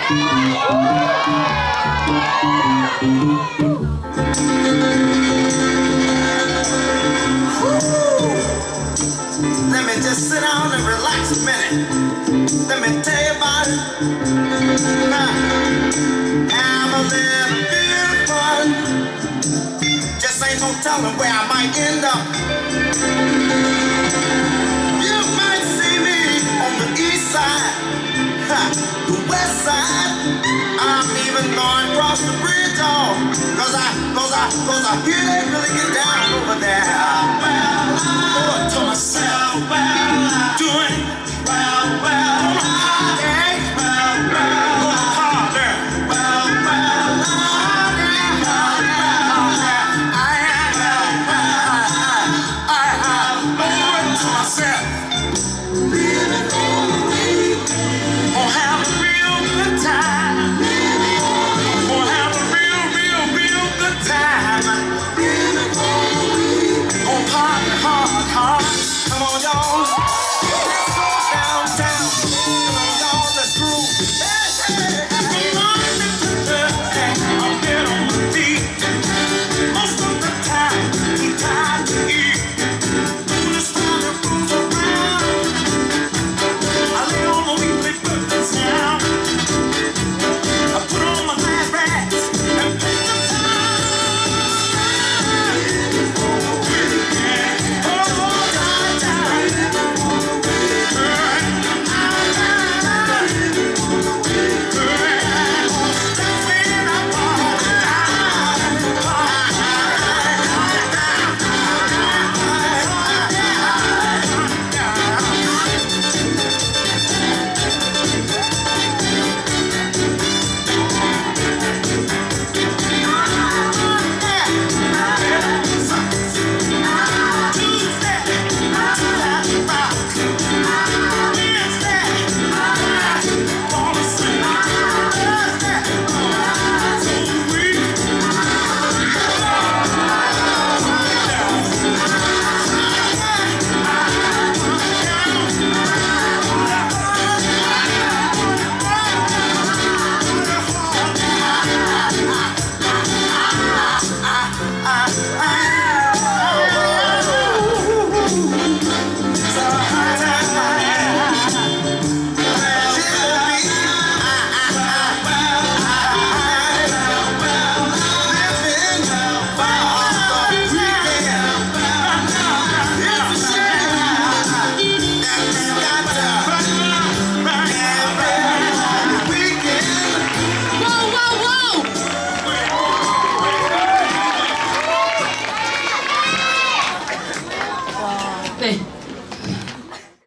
Let me just sit down and relax a minute. Let me tell you about it. I'm a little beautiful. Just ain't no telling where I might end up. You might see me on the east side, the west side. I'm even going across the bridge, cause I hear they really get down over there.